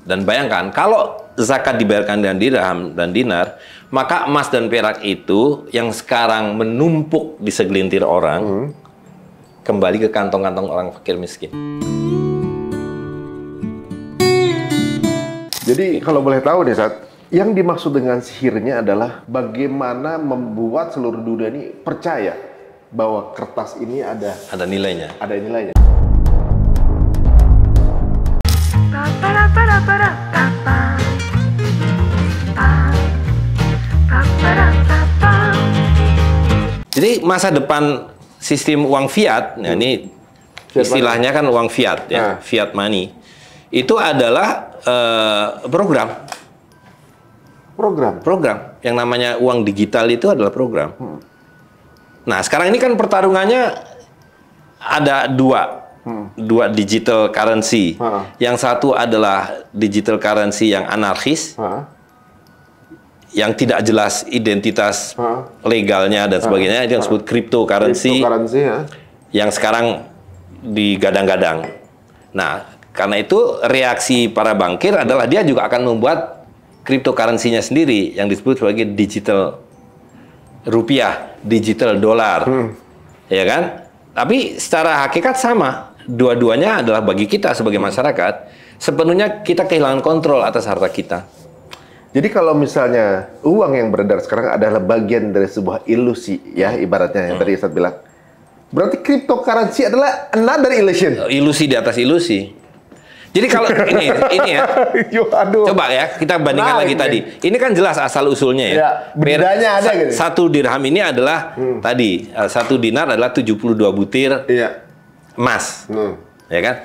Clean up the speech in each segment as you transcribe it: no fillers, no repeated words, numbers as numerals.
Dan bayangkan, kalau zakat dibayarkan dengan dirham dan dinar, maka emas dan perak itu yang sekarang menumpuk di segelintir orang, kembali ke kantong-kantong orang fakir miskin. Jadi kalau boleh tahu nih, Sat, yang dimaksud dengan sihirnya adalah bagaimana membuat seluruh dunia ini percaya bahwa kertas ini ada nilainya. Ada nilainya. Jadi masa depan sistem uang fiat, nah ini istilahnya kan uang fiat, ya, fiat money, itu adalah program. Yang namanya uang digital itu adalah program. Nah, sekarang ini kan pertarungannya ada dua digital currency. Yang satu adalah digital currency yang anarkis, yang tidak jelas identitas legalnya dan sebagainya, itu yang disebut cryptocurrency, yang sekarang digadang-gadang. Nah, karena itu reaksi para bankir adalah dia juga akan membuat cryptocurrency-nya sendiri yang disebut sebagai digital rupiah, digital dolar, ya kan? Tapi secara hakikat sama, dua-duanya adalah bagi kita sebagai masyarakat sepenuhnya kita kehilangan kontrol atas harta kita. Jadi kalau misalnya uang yang beredar sekarang adalah bagian dari sebuah ilusi, ya ibaratnya yang tadi Ustadz bilang, berarti cryptocurrency adalah another illusion. Ilusi di atas ilusi. Jadi kalau ini ya, coba ya kita bandingkan lagi tadi. Ini kan jelas asal usulnya ya. Bedanya ada gitu. Satu dirham ini adalah tadi satu dinar adalah 72 butir emas, ya kan?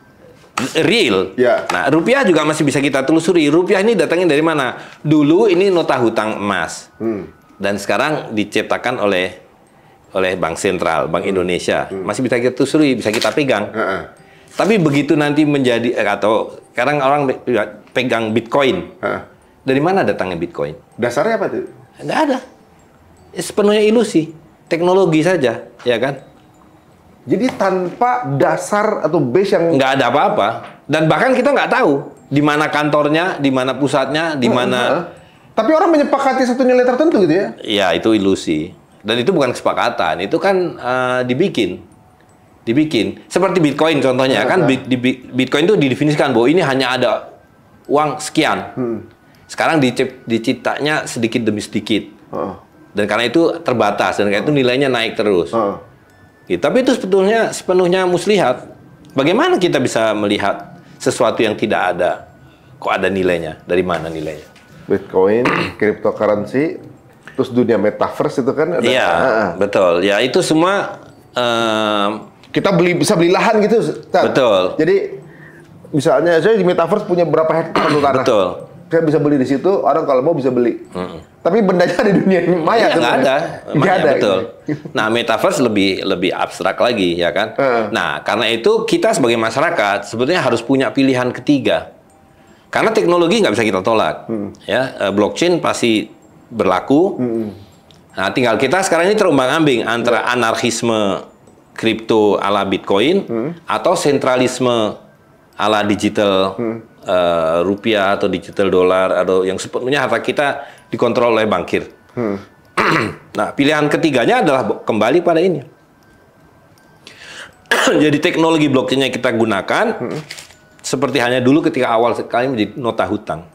Real. Nah, rupiah juga masih bisa kita telusuri. Rupiah ini datangnya dari mana? Dulu ini nota hutang emas, dan sekarang diciptakan oleh Bank Sentral, Bank Indonesia. Masih bisa kita telusuri, bisa kita pegang. Tapi begitu nanti menjadi atau sekarang orang pegang Bitcoin, dari mana datangnya Bitcoin? Dasarnya apa tuh? Nggak ada. Sepenuhnya ilusi, teknologi saja, ya kan? Jadi tanpa dasar atau base yang nggak ada apa-apa, dan bahkan kita nggak tahu di mana kantornya, di mana pusatnya, di mana. Tapi orang menyepakati satu nilai tertentu gitu ya? Ya itu ilusi, dan itu bukan kesepakatan, itu kan dibikin seperti Bitcoin contohnya kan. Bitcoin itu didefinisikan bahwa ini hanya ada uang sekian. Sekarang diciptanya sedikit demi sedikit, dan karena itu terbatas, dan karena itu nilainya naik terus. Gitu. Tapi itu sepenuhnya muslihat. Bagaimana kita bisa melihat sesuatu yang tidak ada, kok ada nilainya? Dari mana nilainya? Bitcoin, cryptocurrency, terus dunia metaverse itu kan ada. Iya, betul. Ya itu semua kita bisa beli lahan gitu. Betul. Jadi misalnya saya di metaverse punya berapa hektar tanah. Betul. Saya bisa beli di situ, orang kalau mau bisa beli. Tapi bendanya di dunia maya nggak ada. Nggak ada. Betul. Nah, metaverse lebih abstrak lagi, ya kan? Nah, karena itu kita sebagai masyarakat sebetulnya harus punya pilihan ketiga. Karena teknologi nggak bisa kita tolak. Ya, blockchain pasti berlaku. Nah, tinggal kita sekarang ini terombang-ambing antara anarkisme kripto ala Bitcoin atau sentralisme ala digital rupiah atau digital dolar, atau yang sepenuhnya harta kita dikontrol oleh bankir. Nah, pilihan ketiganya adalah kembali pada ini. Jadi teknologi blockchain yang kita gunakan seperti hanya dulu ketika awal sekali menjadi nota hutang.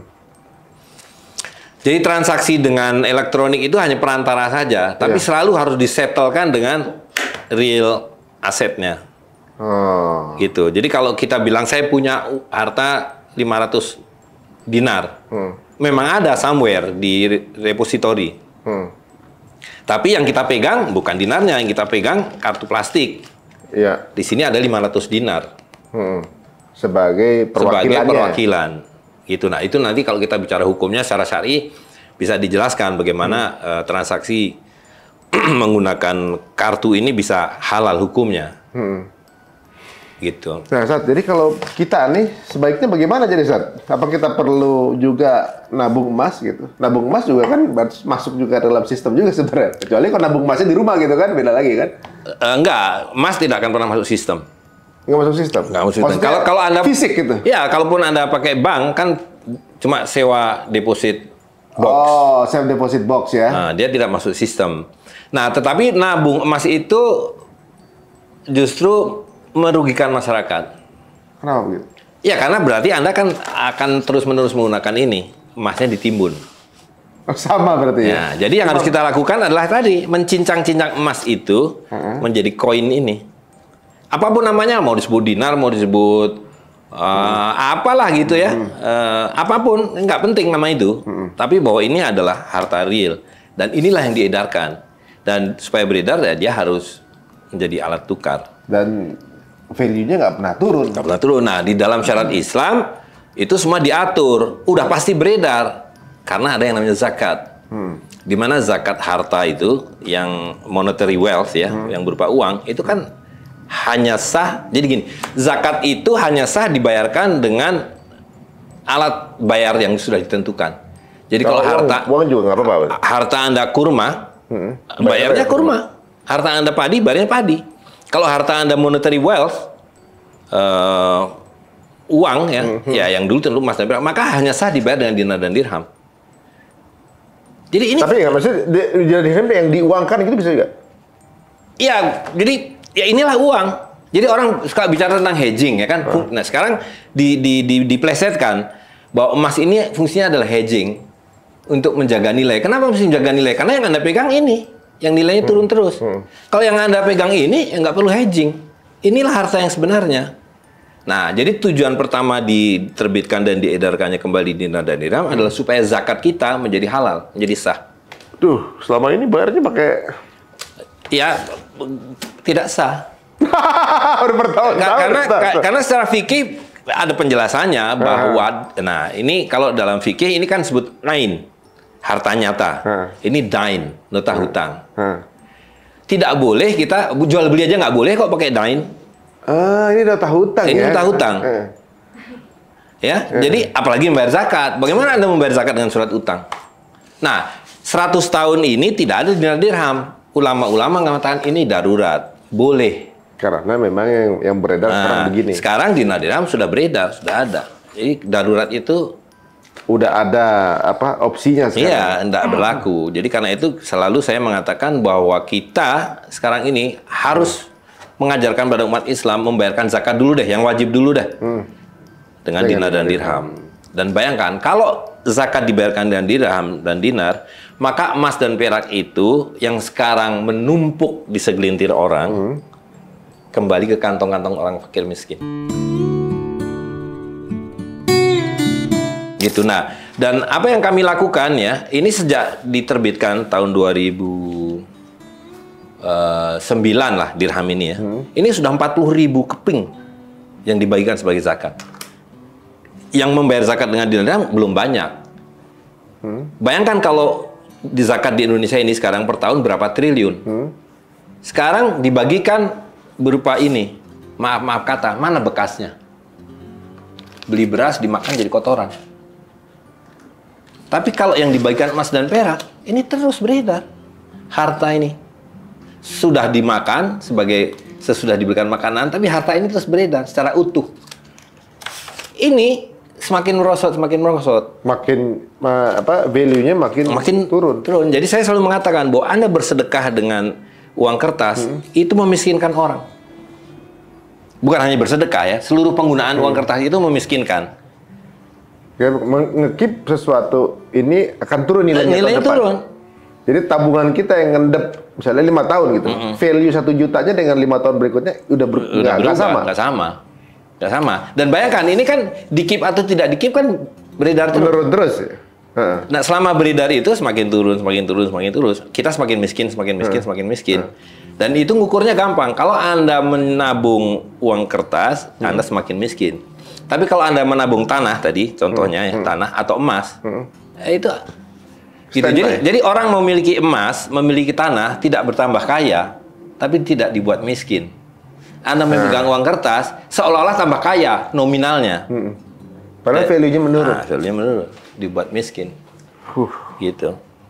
Jadi transaksi dengan elektronik itu hanya perantara saja, tapi selalu harus disettlekan dengan real asetnya. Gitu. Jadi kalau kita bilang saya punya harta 500 dinar, memang ada somewhere di repository. Tapi yang kita pegang bukan dinarnya, yang kita pegang kartu plastik. Di sini ada 500 dinar. Sebagai perwakilan. Gitu. Nah, itu nanti kalau kita bicara hukumnya secara syar'i bisa dijelaskan bagaimana transaksi menggunakan kartu ini bisa halal hukumnya. Gitu. Nah, Sat, jadi kalau kita nih sebaiknya bagaimana jadi, Sat? Apa kita perlu juga nabung emas gitu? Nabung emas juga kan masuk juga dalam sistem juga sebenarnya. Kecuali kalau nabung emasnya di rumah gitu kan, beda lagi kan? Enggak, emas tidak akan pernah masuk sistem. Nggak masuk sistem. Nggak masuk sistem. Maksudnya Kalau Anda fisik gitu. Ya, kalaupun Anda pakai bank kan cuma sewa deposit box. Oh, safe deposit box ya. Nah, dia tidak masuk sistem. Nah, tetapi nabung emas itu justru merugikan masyarakat. Kenapa begitu? Ya, karena berarti Anda kan akan terus-menerus menggunakan ini, emasnya ditimbun. Oh, sama berarti ya. Nah, jadi yang harus kita lakukan adalah tadi mencincang-cincang emas itu menjadi koin ini. Apapun namanya, mau disebut dinar, mau disebut apalah gitu ya, apapun nggak penting nama itu. Tapi bahwa ini adalah harta real dan inilah yang diedarkan. Dan supaya beredar ya dia harus menjadi alat tukar. Dan value-nya nggak pernah turun. Nggak pernah turun. Nah, di dalam syariat Islam itu semua diatur, udah pasti beredar karena ada yang namanya zakat. Di mana zakat harta itu yang monetary wealth ya, yang berupa uang itu kan hanya sah. Jadi gini, zakat itu hanya sah dibayarkan dengan alat bayar yang sudah ditentukan. Jadi kalau harta uang juga nggak apa-apa. Harta Anda kurma, bayarnya kurma. Harta Anda padi, bayarnya padi. Kalau harta Anda monetary wealth, uang ya yang dulu tentu emas dan perak, maka hanya sah dibayar dengan dinar dan dirham. Jadi ini. Tapi nggak maksudnya dinar dirham yang diuangkan itu bisa juga? Iya, jadi ya inilah uang. Jadi orang suka bicara tentang hedging ya kan. Nah sekarang diplesetkan bahwa emas ini fungsinya adalah hedging untuk menjaga nilai. Kenapa mesti menjaga nilai? Karena yang Anda pegang ini, yang nilainya turun terus. Kalau yang Anda pegang ini, ya nggak perlu hedging. Inilah harta yang sebenarnya. Nah, jadi tujuan pertama diterbitkan dan diedarkannya kembali dinar dan dirham adalah supaya zakat kita menjadi halal, menjadi sah. Tuh, selama ini bayarnya pakai... Ya, tidak sah. Udah bertahun-tahun. Karena secara fikih ada penjelasannya bahwa, nah ini kalau dalam fikih ini kan sebut nain, harta nyata. Ini dain, nota hutang. Tidak boleh kita jual beli aja nggak boleh kok pakai dain. Ini nota hutang ya? Ini nota hutang. Ya, jadi apalagi membayar zakat. Bagaimana Anda membayar zakat dengan surat utang? Nah, 100 tahun ini tidak ada dinar dirham. Ulama-ulama mengatakan ini darurat, boleh. Karena memang yang beredar sekarang begini. Sekarang dinar dirham sudah beredar, sudah ada. Jadi darurat itu udah ada opsinya sekarang. Iya, tidak berlaku. Jadi karena itu selalu saya mengatakan bahwa kita sekarang ini harus mengajarkan pada umat Islam membayarkan zakat dulu deh, yang wajib dulu deh. Dengan dinar dan dirham. Dan bayangkan kalau zakat dibayarkan dengan dirham dan dinar, maka emas dan perak itu yang sekarang menumpuk di segelintir orang kembali ke kantong-kantong orang fakir miskin. Gitu. Nah, dan apa yang kami lakukan ya, ini sejak diterbitkan tahun 2009 lah dirham ini ya. Ini sudah 40.000 keping yang dibagikan sebagai zakat. Yang membayar zakat dengan dinar dirham belum banyak. Bayangkan kalau di zakat di Indonesia ini sekarang per tahun berapa triliun. Sekarang dibagikan berupa ini. Maaf kata, mana bekasnya? Beli beras dimakan jadi kotoran. Tapi kalau yang dibagikan emas dan perak, ini terus beredar. Harta ini sudah dimakan sesudah diberikan makanan, tapi harta ini terus beredar secara utuh. Ini semakin merosot. Makin value-nya makin turun. Jadi saya selalu mengatakan bahwa Anda bersedekah dengan uang kertas itu memiskinkan orang. Bukan hanya bersedekah ya, seluruh penggunaan uang kertas itu memiskinkan. Ya, ngekip sesuatu ini akan turun nilainya turun. Jadi tabungan kita yang ngendep misalnya 5 tahun gitu, value 1 jutanya dengan 5 tahun berikutnya nggak sama. Nggak sama. Dan bayangkan ini kan dikip atau tidak dikip kan beredar terus. Menurun terus. Ya? Nah selama beredar itu semakin turun. Kita semakin miskin. Dan itu ngukurnya gampang. Kalau Anda menabung uang kertas, Anda semakin miskin. Tapi kalau Anda menabung tanah tadi, contohnya ya, tanah atau emas, itu gitu. Jadi orang memiliki emas, memiliki tanah tidak bertambah kaya, tapi tidak dibuat miskin. Anda memegang uang kertas, seolah-olah tambah kaya nominalnya. Padahal value-nya menurun. Value-nya menurun, dibuat miskin. Gitu.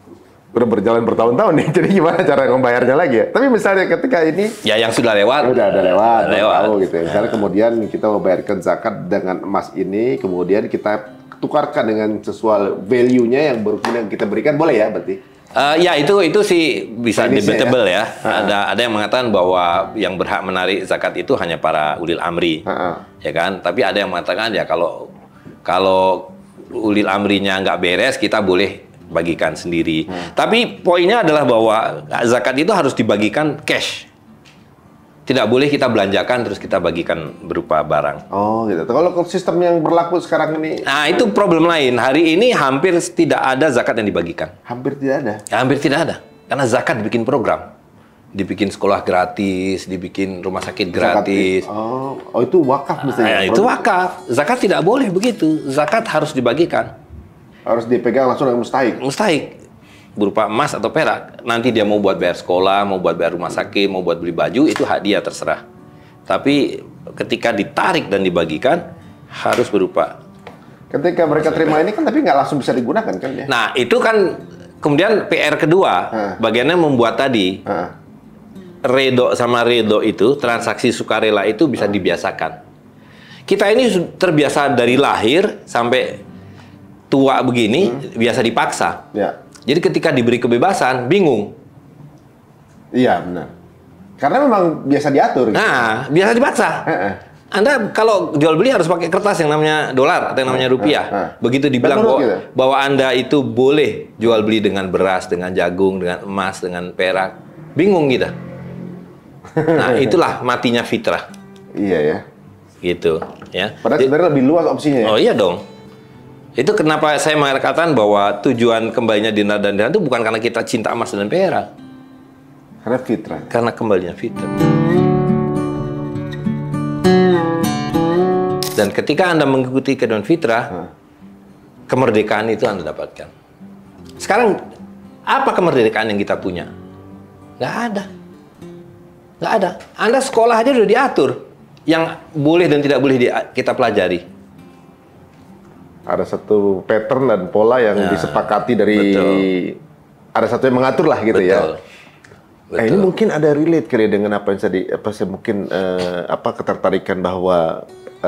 udah berjalan bertahun-tahun nih. Jadi gimana cara membayarnya lagi ya? Tapi misalnya ketika ini ya yang sudah lewat, udah lewat, tahu gitu ya. Misalnya Ya. kemudian kita membayarkan zakat dengan emas ini, kemudian kita tukarkan dengan sesuai value-nya yang kemudian kita berikan, boleh ya berarti? Ya itu sih bisa debatable ya. Ada yang mengatakan bahwa yang berhak menarik zakat itu hanya para ulil amri, ya kan. Tapi ada yang mengatakan ya kalau ulil amrinya nggak beres, kita boleh bagikan sendiri. Tapi poinnya adalah bahwa zakat itu harus dibagikan cash. Tidak boleh kita belanjakan terus kita bagikan berupa barang. Oh gitu. Kalau sistem yang berlaku sekarang ini, Nah itu problem lain. Hari ini hampir tidak ada zakat yang dibagikan. hampir tidak ada. Ya, hampir tidak ada. Karena zakat dibikin program. Dibikin sekolah gratis, dibikin rumah sakit gratis. Oh itu wakaf misalnya. Itu wakaf. Zakat tidak boleh begitu. Zakat harus dibagikan. Harus dipegang langsung dengan mustahik. Mustahik. Berupa emas atau perak. Nanti dia mau buat bayar sekolah, mau buat bayar rumah sakit, mau buat beli baju, itu hak dia, terserah. Tapi ketika ditarik dan dibagikan, harus berupa. Ketika mereka terima ini kan tapi nggak langsung bisa digunakan kan ya? Nah, itu kan kemudian PR kedua, bagiannya membuat tadi, redo sama redo itu, transaksi sukarela itu bisa dibiasakan. Kita ini terbiasa dari lahir sampai tua begini, biasa dipaksa. Ya. Jadi ketika diberi kebebasan, bingung. Iya benar. Karena memang biasa diatur. Gitu. Nah, biasa dipaksa. Anda kalau jual beli harus pakai kertas yang namanya dolar atau yang namanya rupiah. Begitu dibilang bahwa Anda itu boleh jual beli dengan beras, dengan jagung, dengan emas, dengan perak, bingung kita. Nah, itulah matinya fitrah. Iya ya. Gitu, ya. Padahal sebenarnya lebih luas opsinya ya. Oh iya dong. Itu kenapa saya mengatakan bahwa tujuan kembalinya dinar dan dirham itu bukan karena kita cinta emas dan perak. Karena fitrah. Karena kembalinya fitrah. Dan ketika Anda mengikuti keadaan fitrah, kemerdekaan itu Anda dapatkan. Sekarang, apa kemerdekaan yang kita punya? Nggak ada. Nggak ada. Anda sekolah aja udah diatur. Yang boleh dan tidak boleh kita pelajari. Ada satu pattern dan pola yang disepakati dari... Betul. Ada satu yang mengatur lah gitu ya. Betul. Nah, ini mungkin ada relate kali dengan apa yang saya mungkin ketertarikan bahwa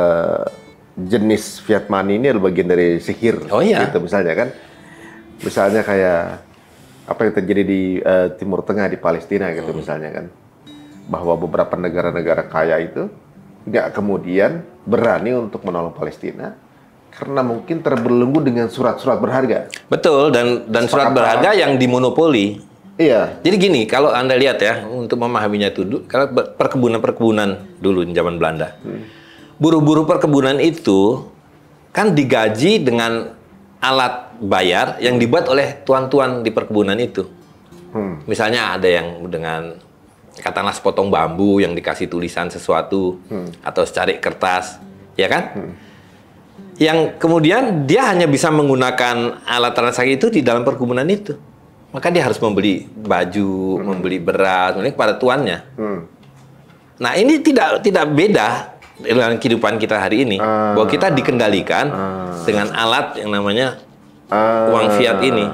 jenis fiat money ini adalah bagian dari sihir. Oh iya. Gitu misalnya kan. Misalnya kayak apa yang terjadi di Timur Tengah di Palestina gitu misalnya kan. Bahwa beberapa negara-negara kaya itu nggak kemudian berani untuk menolong Palestina karena mungkin terbelenggu dengan surat-surat berharga. Betul, dan surat berharga yang dimonopoli. Iya. Jadi gini, kalau Anda lihat ya, untuk memahaminya itu, kalau perkebunan-perkebunan dulu di zaman Belanda, buruh-buruh perkebunan itu kan digaji dengan alat bayar yang dibuat oleh tuan-tuan di perkebunan itu. Misalnya ada yang dengan katakanlah sepotong bambu yang dikasih tulisan sesuatu, atau secarik kertas, ya kan? Yang kemudian dia hanya bisa menggunakan alat transaksi itu di dalam perkebunan itu. Maka dia harus membeli baju, membeli beras, ini kepada tuannya. Nah, ini tidak beda dengan kehidupan kita hari ini. Bahwa kita dikendalikan dengan alat yang namanya uang fiat ini.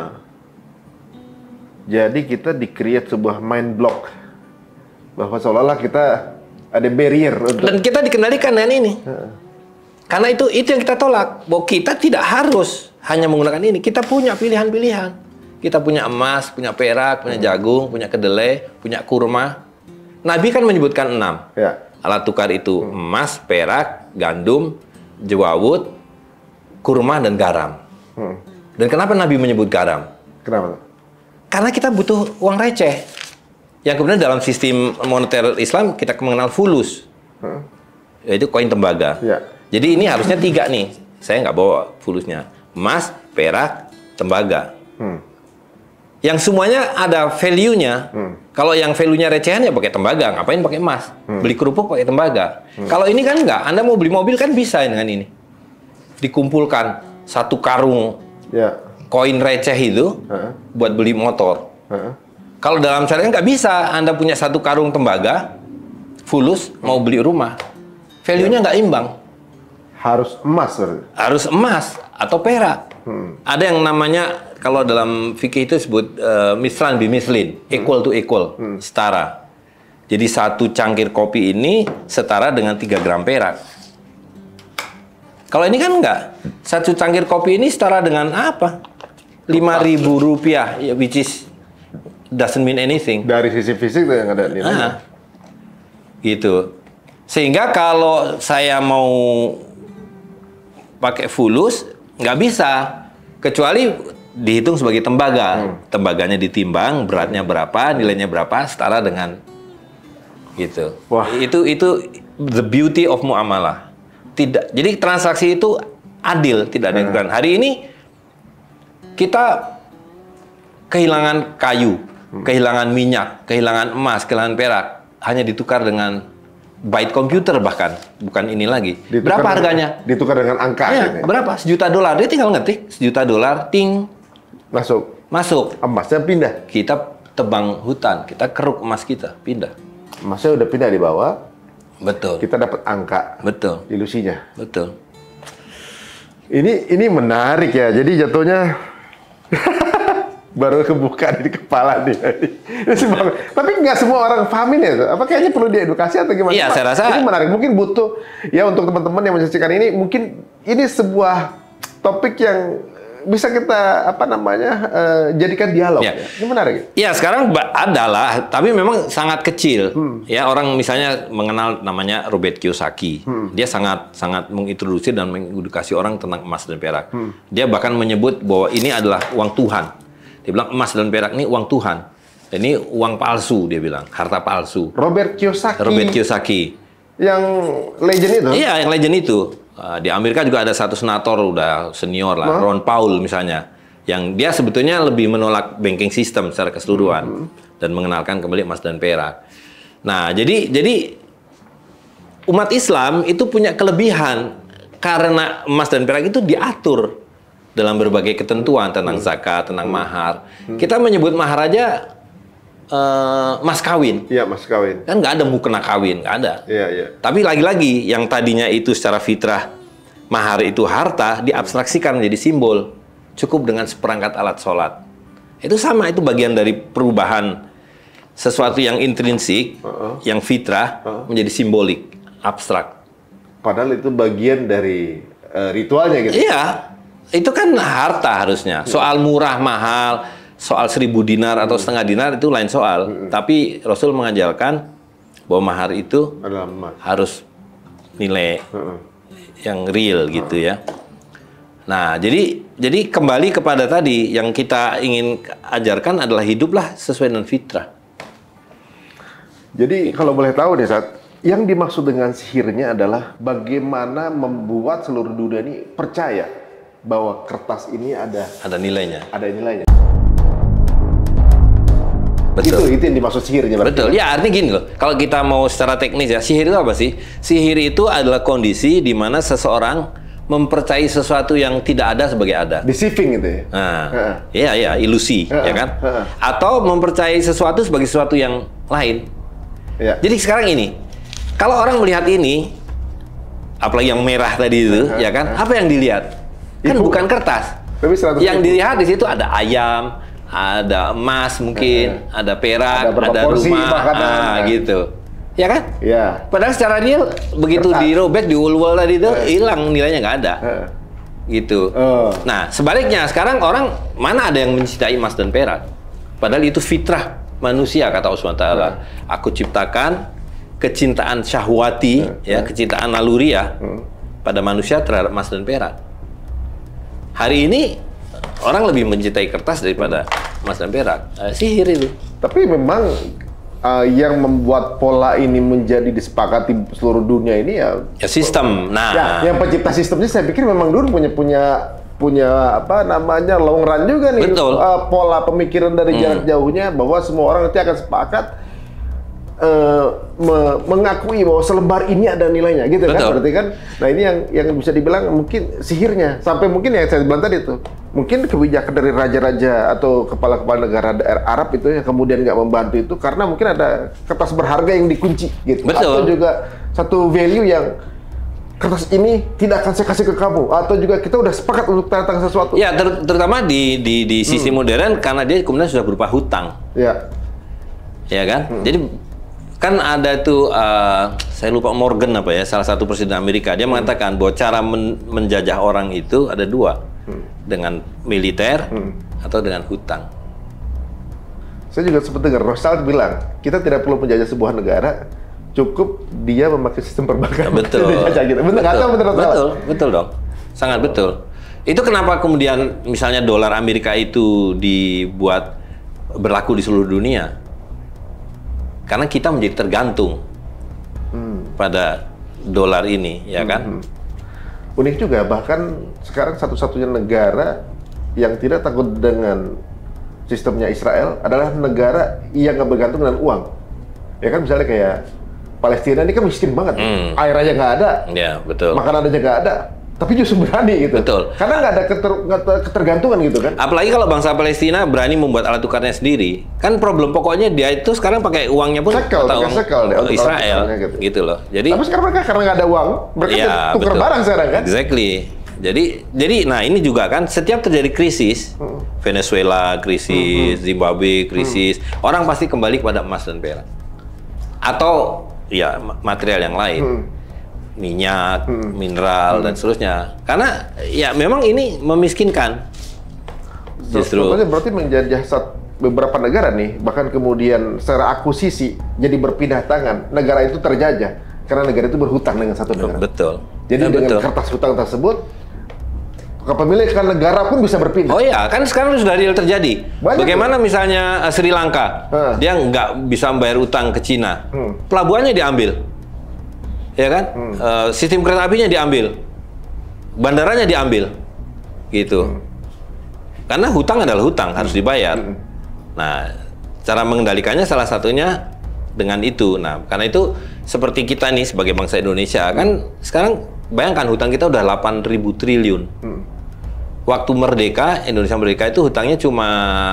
Jadi kita di-create sebuah mind block. Bahwa seolah-olah kita ada barrier untuk... Dan kita dikendalikan dengan ini. Karena itu yang kita tolak. Bahwa kita tidak harus hanya menggunakan ini. Kita punya pilihan-pilihan. Kita punya emas, punya perak, punya jagung, punya kedelai, punya kurma. Nabi kan menyebutkan 6. Ya. Alat tukar itu emas, perak, gandum, jawawut, kurma, dan garam. Dan kenapa Nabi menyebut garam? Kenapa? Karena kita butuh uang receh. Yang kemudian dalam sistem moneter Islam kita mengenal fulus. Yaitu koin tembaga. Ya. Jadi ini harusnya 3 nih. Saya nggak bawa fulusnya. Emas, perak, tembaga. Yang semuanya ada value-nya. Kalau yang value-nya recehan ya pakai tembaga. Ngapain pakai emas? Beli kerupuk pakai tembaga. Kalau ini kan nggak. Anda mau beli mobil kan bisa dengan ini. Dikumpulkan satu karung koin receh itu buat beli motor. Kalau dalam syariat nggak bisa. Anda punya satu karung tembaga, fulus, mau beli rumah. Value-nya nggak imbang. Harus emas. Harus emas atau perak. Ada yang namanya kalau dalam fikih itu disebut mislan bimislin, equal to equal, setara. Jadi 1 cangkir kopi ini setara dengan 3 gram perak. Kalau ini kan enggak. 1 cangkir kopi ini setara dengan apa? 5.000 rupiah, ya, which is doesn't mean anything. Dari sisi fisik tuh yang ada nilainya. Gitu. Sehingga kalau saya mau pakai fulus, nggak bisa. Kecuali dihitung sebagai tembaga. Tembaganya ditimbang, beratnya berapa, nilainya berapa, setara dengan gitu. Wah. Itu the beauty of muamalah. Tidak. Jadi transaksi itu adil, tidak dirugikan. Hari ini kita kehilangan kayu, kehilangan minyak, kehilangan emas, kehilangan perak, hanya ditukar dengan byte komputer bahkan, bukan ini lagi. Berapa harganya? Ditukar dengan angka. Ya, gitu. berapa? $1 juta. Dia tinggal ngetik $1 juta, ting. Masuk. Emasnya pindah. Kita tebang hutan, kita keruk emas kita, pindah. Emasnya udah pindah di bawah. Betul. Kita dapat angka. Betul. Ilusinya. Betul. Ini menarik ya. Jadi jatuhnya baru kebuka di kepala nih. Tapi nggak semua orang pahamin ya. Apa kayaknya perlu diedukasi atau gimana? Iya, saya rasa ini menarik. Mungkin butuh ya untuk teman-teman yang menyaksikan ini. Mungkin ini sebuah topik yang bisa kita jadikan dialog. Ya. Ini menarik. Ya sekarang adalah, tapi memang sangat kecil. Ya orang misalnya mengenal namanya Robert Kiyosaki. Dia sangat mengintroduksi dan mengedukasi orang tentang emas dan perak. Dia bahkan menyebut bahwa ini adalah uang Tuhan. Dia bilang emas dan perak ini uang Tuhan. Ini uang palsu, dia bilang, harta palsu. Robert Kiyosaki. Yang legend itu? Iya, yang legend itu. Di Amerika juga ada satu senator udah senior lah, Ron Paul misalnya, yang dia sebetulnya lebih menolak banking system secara keseluruhan dan mengenalkan kembali emas dan perak. Nah, jadi umat Islam itu punya kelebihan karena emas dan perak itu diatur dalam berbagai ketentuan tentang zakat, tentang mahar. Kita menyebut mahar aja mas kawin. Iya, mas kawin. Kan nggak ada mukena kawin, nggak ada. Iya. Tapi lagi-lagi, yang tadinya itu secara fitrah mahar itu harta, diabstraksikan menjadi simbol. Cukup dengan seperangkat alat sholat. Itu sama, itu bagian dari perubahan sesuatu yang intrinsik, yang fitrah, menjadi simbolik, abstrak. Padahal itu bagian dari ritualnya gitu. Iya, itu kan harta harusnya. Soal murah, mahal, soal 1.000 dinar atau setengah dinar itu lain soal. Tapi Rasul mengajarkan bahwa mahar itu harus nilai yang real gitu ya. Nah, jadi kembali kepada tadi yang kita ingin ajarkan adalah hiduplah sesuai dengan fitrah. Jadi kalau boleh tahu nih, Sat, yang dimaksud dengan sihirnya adalah bagaimana membuat seluruh dunia ini percaya bahwa kertas ini ada nilainya. Ada nilainya. Betul. Itu yang dimaksud sihirnya. Betul. Ya, artinya gini loh. Kalau kita mau secara teknis ya, sihir itu apa sih? Sihir itu adalah kondisi di mana seseorang mempercayai sesuatu yang tidak ada sebagai ada. Deceiving itu ya? Nah, iya, ilusi, ya kan? Atau mempercayai sesuatu sebagai sesuatu yang lain. Ya. Jadi sekarang ini, kalau orang melihat ini, apalagi yang merah tadi itu, ya kan? Apa yang dilihat? Kan bukan kertas. Tapi yang dilihat di situ ada ayam, ada emas mungkin, ada perak, ada rumah, gitu. Ya kan? Iya. Padahal secara real begitu dirobek, diulwal tadi itu hilang, nilainya nggak ada. Gitu. Nah, sebaliknya sekarang orang mana ada yang mencintai emas dan perak? Padahal itu fitrah manusia, kata Allah SWT. Aku ciptakan kecintaan syahwati, ya, kecintaan naluriah pada manusia terhadap emas dan perak. Hari ini orang lebih mencintai kertas daripada emas dan perak. Sihir itu. Tapi memang yang membuat pola ini menjadi disepakati seluruh dunia ini ya sistem. Nah, ya, yang pencipta sistemnya saya pikir memang dulu punya apa namanya long run juga nih. Betul. Pola pemikiran dari jarak jauhnya bahwa semua orang nanti akan sepakat mengakui bahwa selembar ini ada nilainya, gitu. Betul. Kan berarti kan. Nah, ini yang bisa dibilang mungkin sihirnya, sampai mungkin yang saya bilang tadi itu mungkin kebijakan dari raja-raja atau kepala-kepala negara Arab itu yang kemudian nggak membantu itu karena mungkin ada kertas berharga yang dikunci gitu. Betul. Atau juga satu value yang kertas ini tidak akan saya kasih ke kamu, atau juga kita udah sepakat untuk tanda tangan sesuatu. Ya, terutama di sisi modern karena dia kemudian sudah berupa hutang. Ya. Ya kan? Jadi kan ada tuh saya lupa Morgan apa ya, salah satu presiden Amerika, dia mengatakan bahwa cara menjajah orang itu ada dua, dengan militer atau dengan hutang. Saya juga sempat dengar Rothschild bilang, kita tidak perlu menjajah sebuah negara, cukup dia memakai sistem perbankan. Betul. Gitu. Betul dong. Sangat betul. Itu kenapa kemudian misalnya dolar Amerika itu dibuat berlaku di seluruh dunia? Karena kita menjadi tergantung pada dolar ini, ya kan? Unik juga, bahkan sekarang satu-satunya negara yang tidak takut dengan sistemnya Israel adalah negara yang nggak bergantung dengan uang. Ya kan, misalnya kayak Palestina ini kan miskin banget, air aja nggak ada, ya betul, makanan aja nggak ada, tapi justru berani gitu. Betul. Karena nggak ada ketergantungan gitu kan. Apalagi kalau bangsa Palestina berani membuat alat tukarnya sendiri, kan problem pokoknya dia itu sekarang pakai uangnya pun sekel Israel, gitu loh. Jadi, tapi sekarang mereka karena nggak ada uang, mereka tukar barang sekarang kan. Exactly. Jadi, nah ini juga kan setiap terjadi krisis, Venezuela krisis, Zimbabwe krisis, orang pasti kembali kepada emas dan perak, atau ya material yang lain, minyak, mineral dan seterusnya. Karena ya memang ini memiskinkan. Justru. Berarti menjajah beberapa negara nih, bahkan kemudian secara akuisisi jadi berpindah tangan. Negara itu terjajah karena negara itu berhutang dengan satu negara. Betul. Jadi dengan kertas hutang tersebut, kepemilikan negara pun bisa berpindah. Oh ya, kan sekarang sudah real terjadi. Bagaimana misalnya Sri Lanka, dia nggak bisa membayar utang ke Cina, pelabuhannya diambil, ya kan? Sistem kereta apinya diambil, bandaranya diambil, gitu. Karena hutang adalah hutang, harus dibayar. Nah, cara mengendalikannya salah satunya dengan itu. Nah, karena itu seperti kita nih sebagai bangsa Indonesia, kan sekarang bayangkan hutang kita udah 8.000 triliun. Waktu merdeka, Indonesia merdeka itu hutangnya cuma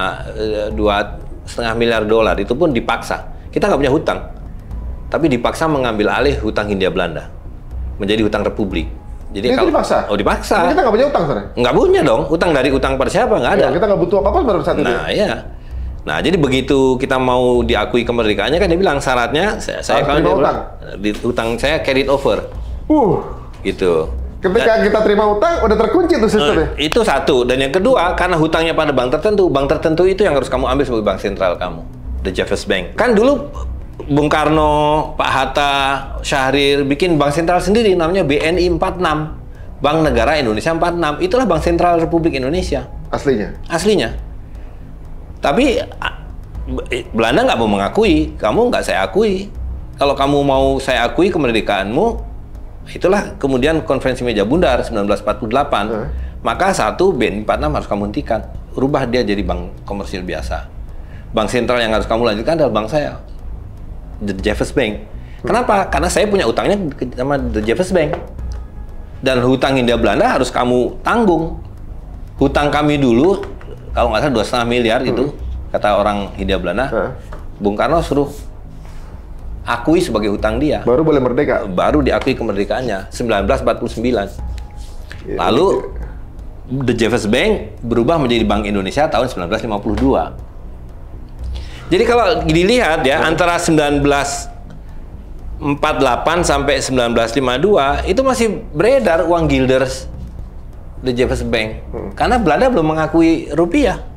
2,5 miliar dolar. Itu pun dipaksa. Kita nggak punya hutang, tapi dipaksa mengambil alih hutang Hindia Belanda menjadi hutang Republik. Jadi itu dipaksa? Oh, dipaksa. Tapi kita nggak punya hutang sebenarnya? Nggak punya dong. Hutang dari utang pada siapa? Nggak ada. Ya, kita nggak butuh apa-apa pada saat itu. Nah, iya. Nah, jadi begitu kita mau diakui kemerdekaannya, kan dia bilang syaratnya saya kalau hutang saya carried over. Gitu. Ketika kita terima utang, udah terkunci tuh sistemnya. Itu satu. Dan yang kedua, karena hutangnya pada bank tertentu itu yang harus kamu ambil sebagai bank sentral kamu. The Jeffers Bank. Kan dulu Bung Karno, Pak Hatta, Syahrir bikin bank sentral sendiri namanya BNI 46. Bank Negara Indonesia 46. Itulah Bank Sentral Republik Indonesia. Aslinya. Tapi Belanda nggak mau mengakui, kamu nggak saya akui. Kalau kamu mau saya akui kemerdekaanmu, itulah kemudian konferensi meja bundar 1948. Maka satu BNI 46 harus kamu hentikan, rubah dia jadi bank komersil biasa. Bank sentral yang harus kamu lanjutkan adalah bank saya, The Jeffers Bank. Kenapa? Karena saya punya utangnya sama The Jeffers Bank. Dan hutang Hindia Belanda harus kamu tanggung. Hutang kami dulu, kalau nggak salah 2,5 miliar itu, kata orang Hindia Belanda, Bung Karno suruh akui sebagai hutang dia. Baru boleh merdeka. Baru diakui kemerdekaannya 1949. Lalu The Jeffers Bank berubah menjadi Bank Indonesia tahun 1952. Jadi kalau dilihat ya, antara 1948 sampai 1952 itu masih beredar uang guilders The Jeffers Bank. Karena Belanda belum mengakui rupiah.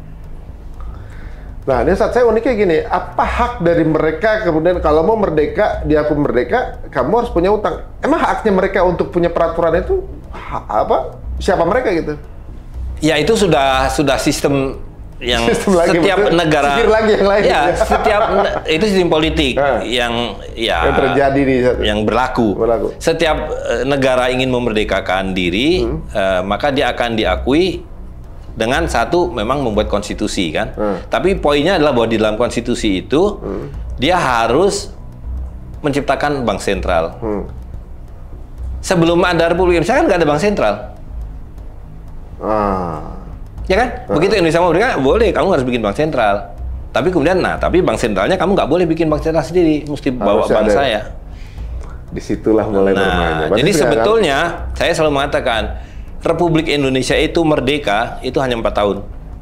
Nah, ini saat saya uniknya gini, apa hak dari mereka kemudian kalau mau merdeka, diakui merdeka, kamu harus punya utang. Emang haknya mereka untuk punya peraturan itu apa? Siapa mereka gitu? Ya itu sudah sistem yang setiap negara lagi yang lain. Ya, itu sistem politik yang terjadi nih, yang berlaku. Setiap negara ingin memerdekakan diri, maka dia akan diakui dengan satu memang membuat konstitusi kan. Tapi poinnya adalah bahwa di dalam konstitusi itu dia harus menciptakan bank sentral. Sebelum ada Republik Indonesia kan nggak ada bank sentral. Ya kan? Begitu Indonesia mau merdeka, boleh kamu harus bikin bank sentral. Tapi kemudian, tapi bank sentralnya kamu nggak boleh bikin bank sentral sendiri, mesti bawa bank saya. Disitulah mulai bermainnya. Jadi sebetulnya saya selalu mengatakan Republik Indonesia itu merdeka itu hanya 4 tahun.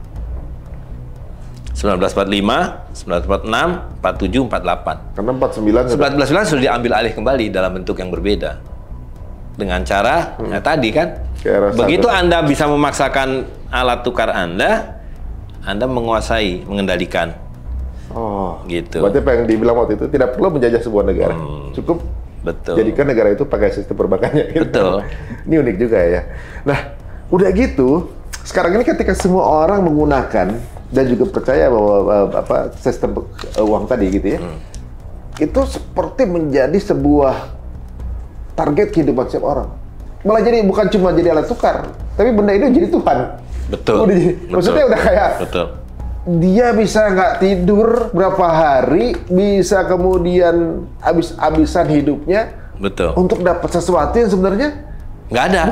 1945, 1946, 47, 48. Karena 49 1949 sudah diambil alih kembali dalam bentuk yang berbeda. Dengan cara tadi kan, begitu Anda bisa memaksakan alat tukar Anda menguasai, mengendalikan. Oh, gitu. Berarti apa yang dibilang waktu itu tidak perlu menjajah sebuah negara, cukup jadikan negara itu pakai sistem perbankannya. Gitu. Betul. Ini unik juga ya. Nah, udah gitu, sekarang ini ketika semua orang menggunakan dan juga percaya bahwa sistem uang tadi gitu ya, itu seperti menjadi sebuah target kehidupan setiap orang. Malah jadi bukan cuma jadi alat tukar, tapi benda itu jadi Tuhan. Betul. Maksudnya udah kayak dia bisa nggak tidur berapa hari, bisa kemudian habis-habisan hidupnya untuk dapat sesuatu yang sebenarnya nggak ada.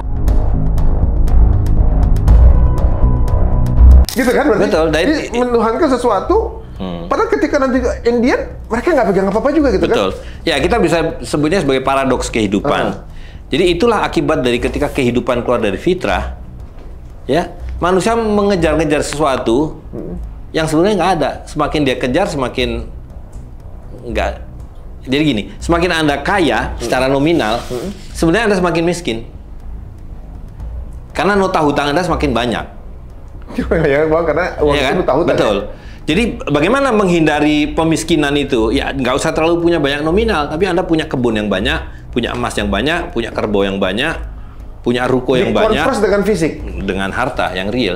Gitu kan berarti? Betul. Jadi menuhankan sesuatu, padahal ketika nanti Indian, mereka nggak pegang apa-apa juga gitu kan? Betul. Ya, kita bisa sebutnya sebagai paradoks kehidupan. Jadi itulah akibat dari ketika kehidupan keluar dari fitrah, ya, manusia mengejar-ngejar sesuatu yang sebenarnya nggak ada. Semakin dia kejar, semakin nggak. Jadi gini, semakin Anda kaya secara nominal, sebenarnya Anda semakin miskin. Karena nota hutang Anda semakin banyak. Ya, karena uang itu nota hutang. Betul. Jadi bagaimana menghindari pemiskinan itu? Ya nggak usah terlalu punya banyak nominal, tapi Anda punya kebun yang banyak, punya emas yang banyak, punya kerbau yang banyak, punya ruko yang banyak. Dikonvers dengan fisik? Dengan harta yang real.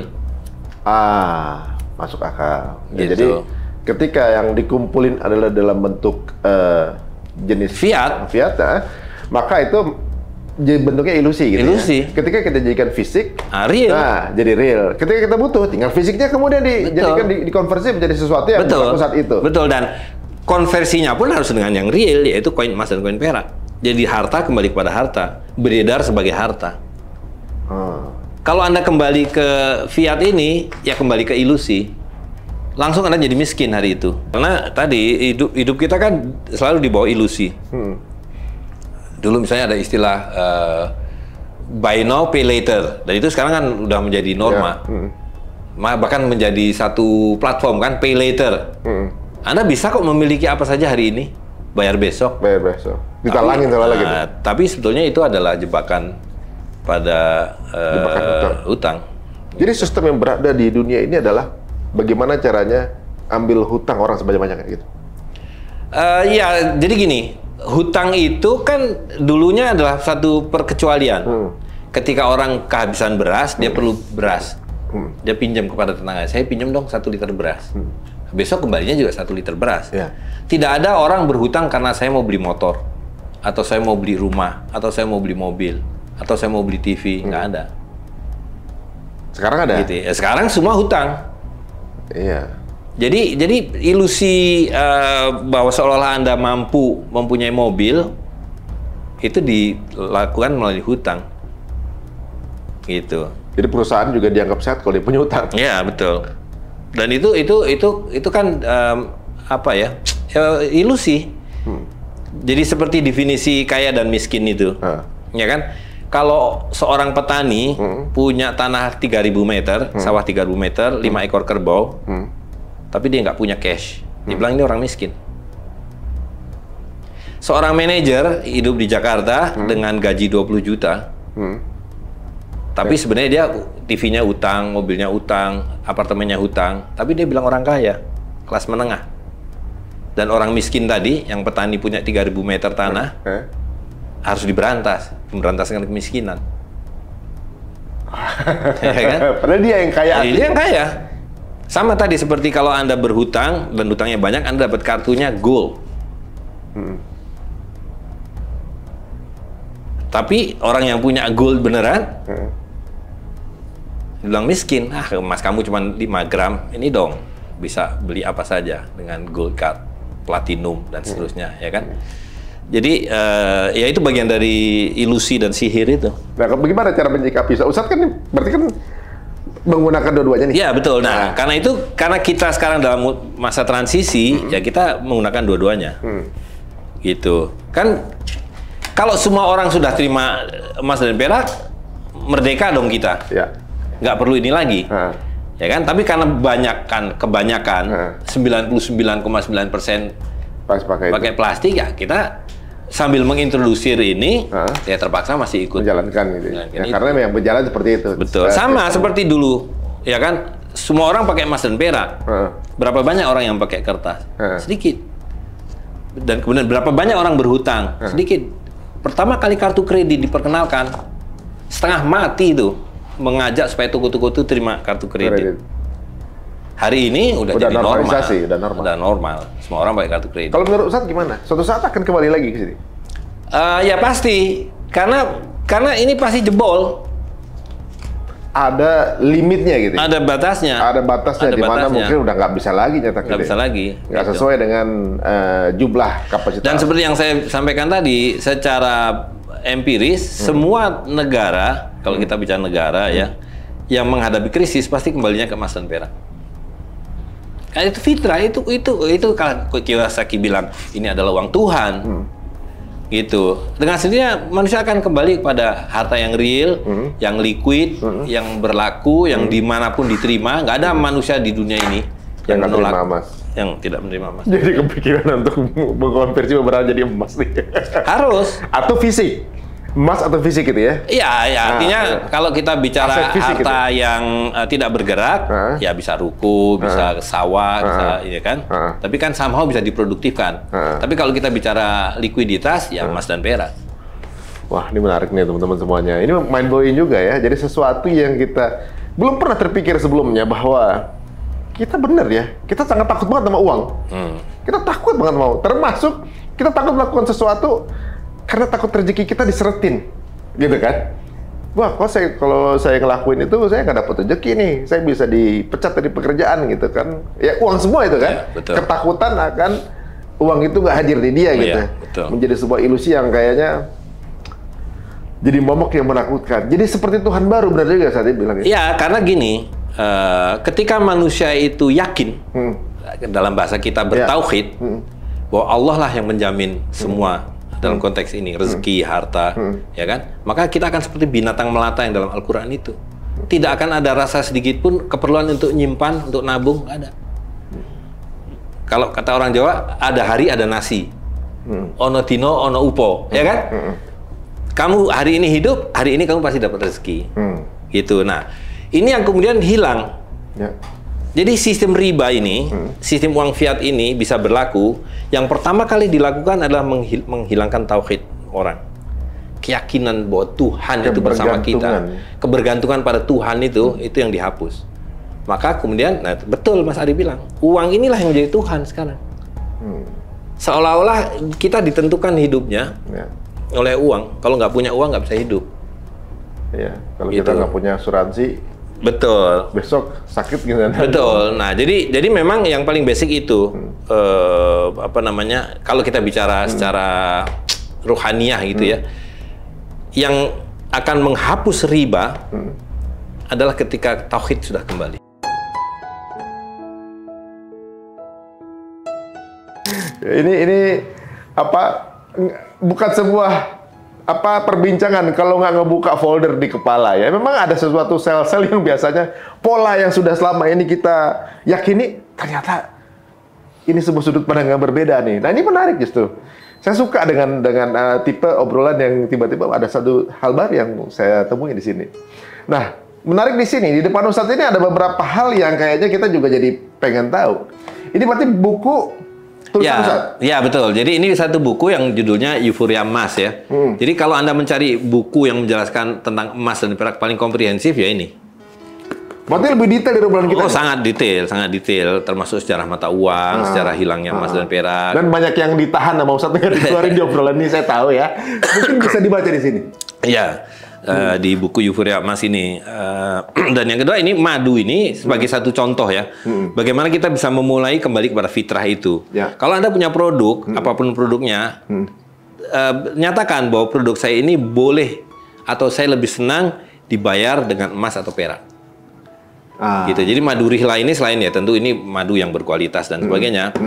Masuk akal. Gitu. Jadi ketika yang dikumpulin adalah dalam bentuk jenis fiat, maka itu bentuknya ilusi gitu. Ilusi. Ya. Ketika kita jadikan fisik, real. Nah, jadi real. Ketika kita butuh, tinggal fisiknya kemudian dijadikan dikonversi menjadi sesuatu yang berlaku saat itu. Betul, dan konversinya pun harus dengan yang real, yaitu koin emas dan koin perak. Jadi harta kembali kepada harta, beredar sebagai harta. Kalau Anda kembali ke fiat ini, ya kembali ke ilusi. Langsung Anda jadi miskin hari itu. Karena tadi hidup kita kan selalu di bawah ilusi. Dulu misalnya ada istilah buy now pay later, dan itu sekarang kan udah menjadi norma. Bahkan menjadi satu platform kan, pay later. Anda bisa kok memiliki apa saja hari ini, bayar besok. Ditalangin lagi. Tapi sebetulnya itu adalah jebakan pada hutang. Jadi sistem yang berada di dunia ini adalah bagaimana caranya ambil hutang orang sebanyak-banyaknya gitu. Ya, jadi gini. Hutang itu kan dulunya adalah satu perkecualian. Ketika orang kehabisan beras, dia perlu beras. Dia pinjam kepada tetangga, saya pinjam dong 1 liter beras. Besok kembalinya juga 1 liter beras. Tidak ada orang berhutang karena saya mau beli motor, atau saya mau beli rumah, atau saya mau beli mobil, atau saya mau beli TV. Nggak ada. Sekarang ada? Gitu ya. Sekarang semua hutang. Iya. Jadi ilusi bahwa seolah-olah Anda mampu mempunyai mobil itu dilakukan melalui hutang, gitu. Jadi perusahaan juga dianggap sehat kalau dia punya hutang. Iya, betul. Dan itu kan ilusi. Jadi seperti definisi kaya dan miskin itu, ya kan? Kalau seorang petani punya tanah 3.000 meter, sawah 3.000 meter, 5 ekor kerbau. Tapi dia nggak punya cash. Dia bilang ini orang miskin. Seorang manajer hidup di Jakarta dengan gaji 20 juta. Tapi sebenarnya dia TV-nya utang, mobilnya utang, apartemennya utang. Tapi dia bilang orang kaya, kelas menengah. Dan orang miskin tadi, yang petani punya 3.000 meter tanah, harus diberantas. Memberantaskan kemiskinan. Ya kan? Padahal dia yang kaya. Dia yang kaya. Sama tadi seperti kalau Anda berhutang dan hutangnya banyak, Anda dapat kartunya gold. Tapi orang yang punya gold beneran, bilang miskin. Emas kamu cuma 5 gram, ini dong bisa beli apa saja dengan gold card, platinum dan seterusnya, ya kan? Jadi ya itu bagian dari ilusi dan sihir itu. Nah, bagaimana cara menyikapi? Ustadz kan berarti kan menggunakan dua-duanya nih. Iya, betul. Nah, karena kita sekarang dalam masa transisi, ya kita menggunakan dua-duanya. Gitu. Kan kalau semua orang sudah terima emas dan perak, merdeka dong kita. Ya. Nggak perlu ini lagi. Ya kan? Tapi karena kebanyakan 99,9% pakai plastik, ya kita sambil mengintrodusir ini, ya terpaksa masih ikut menjalankan gitu. Ya, karena memang berjalan seperti itu. Betul. Sama seperti dulu, ya kan? Semua orang pakai emas dan perak. Berapa banyak orang yang pakai kertas? Sedikit. Dan kemudian berapa banyak orang berhutang? Sedikit. Pertama kali kartu kredit diperkenalkan, setengah mati itu mengajak supaya toko-toko itu terima kartu kredit. Hari ini udah jadi normal. Udah normal. Semua orang pakai kartu kredit. Kalau menurut Ustadz gimana? Suatu saat akan kembali lagi ke sini? Ya pasti. Karena ini pasti jebol. Ada limitnya gitu. Ada batasnya. Ada batasnya di mana mungkin udah nggak bisa lagi nyetak. Nggak bisa lagi. Nggak sesuai dengan jumlah kapasitas. Dan seperti yang saya sampaikan tadi, secara empiris semua negara, kalau kita bicara negara ya, yang menghadapi krisis pasti kembalinya ke emas dan perak. Kayak itu fitrah, itu kalau Kiyosaki bilang ini adalah uang Tuhan. Gitu. Dengan sendirinya manusia akan kembali kepada harta yang real, yang liquid, yang berlaku, yang dimanapun diterima. Nggak ada manusia di dunia ini yang menolak emas, yang tidak menerima emas. Jadi kepikiran untuk mengkonversi beberapa jadi emas nih. Harus. Atau fisik. Emas atau fisik gitu ya? Iya, ya, artinya kalau kita bicara harta gitu yang tidak bergerak, ya bisa ruko, bisa sawah, bisa ini kan. Tapi kan somehow bisa diproduktifkan. Tapi kalau kita bicara likuiditas, ya emas dan perak. Wah, ini menarik nih teman-teman semuanya. Ini mind blowing juga ya. Jadi sesuatu yang kita belum pernah terpikir sebelumnya bahwa kita benar ya, kita sangat takut banget sama uang. Kita takut banget sama uang. Termasuk kita takut melakukan sesuatu karena takut rezeki kita diseretin, gitu kan? Wah, kalau saya ngelakuin itu, saya nggak dapat rezeki nih. Saya bisa dipecat dari pekerjaan, gitu kan? Ya uang semua itu kan? Ya, ketakutan akan uang itu nggak hadir di dia, gitu. Betul. Menjadi sebuah ilusi yang kayaknya jadi momok yang menakutkan. Jadi seperti Tuhan baru, benar juga saat ini bilang. Iya, karena gini, ketika manusia itu yakin, dalam bahasa kita bertauhid, bahwa Allah lah yang menjamin semua. Dalam konteks ini, rezeki, harta, ya kan? Maka kita akan seperti binatang melata yang dalam Al-Quran itu. Tidak akan ada rasa sedikit pun keperluan untuk nyimpan, untuk nabung, nggak ada. Kalau kata orang Jawa, ada hari, ada nasi. Ono dino, ono upo, ya kan? Kamu hari ini hidup, hari ini kamu pasti dapat rezeki. Gitu. Nah, ini yang kemudian hilang. Jadi sistem riba ini, sistem uang fiat ini bisa berlaku. Yang pertama kali dilakukan adalah menghilangkan tauhid orang. Keyakinan bahwa Tuhan itu bersama kita. Kebergantungan pada Tuhan itu yang dihapus. Maka kemudian, nah betul Mas Ari bilang, uang inilah yang menjadi Tuhan sekarang. Seolah-olah kita ditentukan hidupnya oleh uang. Kalau nggak punya uang nggak bisa hidup. Ya, kalau kita nggak punya asuransi, betul. Besok sakit gitu kan? Betul. Nah, jadi memang yang paling basic itu apa namanya? Kalau kita bicara secara ruhaniah gitu ya, yang akan menghapus riba adalah ketika tauhid sudah kembali. Ini apa? Bukan sebuah perbincangan kalau nggak ngebuka folder di kepala ya. Memang ada sesuatu sel-sel yang biasanya pola yang sudah selama ini kita yakini ternyata ini sebuah sudut pandang yang berbeda nih. Nah, ini menarik justru. Saya suka dengan tipe obrolan yang tiba-tiba ada satu hal baru yang saya temui di sini. Nah, menarik di sini di depan Ustadz ini ada beberapa hal yang kayaknya kita juga jadi pengen tahu. Ini berarti buku Ya, betul. Jadi ini satu buku yang judulnya Euforia Emas ya. Jadi kalau Anda mencari buku yang menjelaskan tentang emas dan perak paling komprehensif ya ini. Berarti lebih detail dari obrolan kita. Oh, sangat detail, termasuk sejarah mata uang, sejarah hilangnya emas dan perak. Dan banyak yang ditahan sama Ustadz nggak dikeluarin di obrolan ini, saya tahu ya. Mungkin bisa dibaca di sini. Iya. Di buku Euforia Emas ini. Dan yang kedua ini madu ini sebagai satu contoh ya. Bagaimana kita bisa memulai kembali kepada fitrah itu. Kalau Anda punya produk, apapun produknya, nyatakan bahwa produk saya ini boleh atau saya lebih senang dibayar dengan emas atau perak. Gitu. Jadi madu rihla ini selain ya tentu ini madu yang berkualitas dan sebagainya.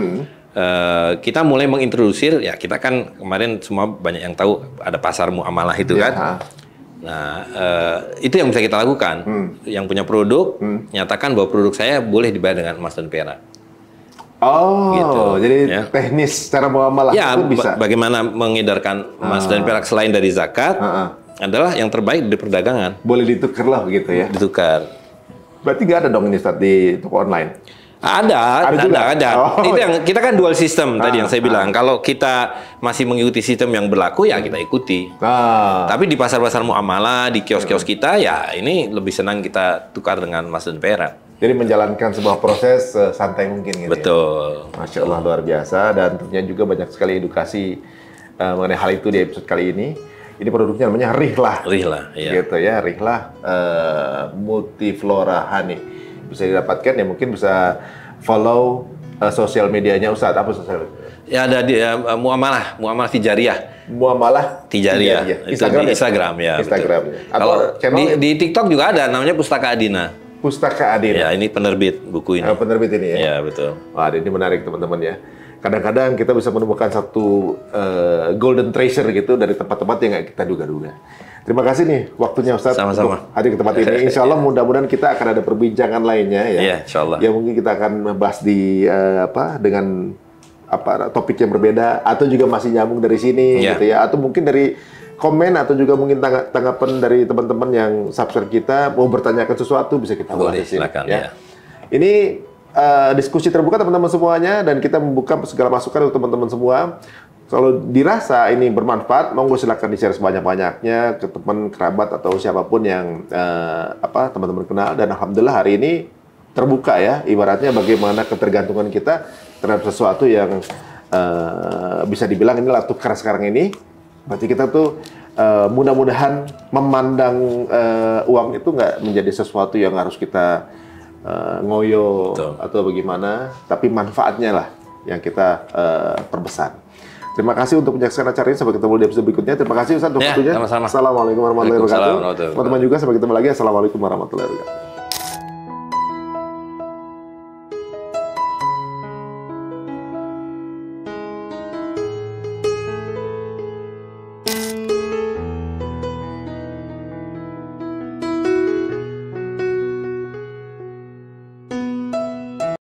kita mulai mengintrodusir, ya kita kan kemarin semua banyak yang tahu ada pasar muamalah itu kan. Nah, itu yang bisa kita lakukan. Yang punya produk, nyatakan bahwa produk saya boleh dibayar dengan emas dan perak. Oh, gitu, jadi ya. Teknis cara muamalah ya, itu bisa. Bagaimana mengedarkan emas dan perak selain dari zakat adalah yang terbaik di perdagangan. Boleh ditukar lah begitu ya? Ditukar. Berarti nggak ada dong ini Ustaz di toko online? Ada. Oh, itu yang kita kan dual system tadi yang saya bilang. Kalau kita masih mengikuti sistem yang berlaku ya kita ikuti. Tapi di pasar-pasar muamalah, di kios-kios kita ya ini lebih senang kita tukar dengan emas dan perak. Jadi menjalankan sebuah proses santai mungkin gitu. Betul. Ya? Masya Allah luar biasa, dan tentunya juga banyak sekali edukasi mengenai hal itu di episode kali ini. Ini produknya namanya Rihlah. Rihlah, iya. Gitu ya, Rihlah Multiflora Honey. Bisa didapatkan ya, mungkin bisa follow sosial medianya Ustadz. Apa sosial media? Ya ada di Muamalah Tijariyah. Muamalah Tijariyah. Itu Instagram, di Instagram ya. Instagram. Kalau di TikTok juga ada, namanya Pustaka Adina. Pustaka Adina. Ya, ini penerbit buku ini. Penerbit ini ya? Ya, betul. Wah, ini menarik teman-teman ya. Kadang-kadang kita bisa menemukan satu golden treasure gitu dari tempat-tempat yang nggak kita duga-duga. Terima kasih nih waktunya Ustadz untuk hadir ke tempat ini. Insya Allah mudah-mudahan kita akan ada perbincangan lainnya ya. Iya, insya Allah. Ya mungkin kita akan membahas di dengan topik yang berbeda, atau juga masih nyambung dari sini gitu ya, atau mungkin dari komen, atau juga mungkin tanggapan dari teman-teman yang subscribe kita mau bertanyakan sesuatu, bisa kita bahas di sini. Silakan, ya. Ini diskusi terbuka teman-teman semuanya, dan kita membuka segala masukan untuk teman-teman semua. Kalau dirasa ini bermanfaat, monggo silakan di-share sebanyak-banyaknya ke teman, kerabat, atau siapapun yang teman-teman kenal. Dan alhamdulillah hari ini terbuka ya, ibaratnya bagaimana ketergantungan kita terhadap sesuatu yang bisa dibilang inilah tukar sekarang ini. Berarti kita tuh mudah-mudahan memandang uang itu nggak menjadi sesuatu yang harus kita ngoyo. Betul. Atau bagaimana, tapi manfaatnya lah yang kita perbesar. Terima kasih untuk menyaksikan acara ini. Sampai ketemu di episode berikutnya. Terima kasih Ustaz untuk waktunya. Sama-sama. Assalamualaikum warahmatullahi wabarakatuh. Teman-teman juga sampai ketemu lagi. Assalamualaikum warahmatullahi wabarakatuh.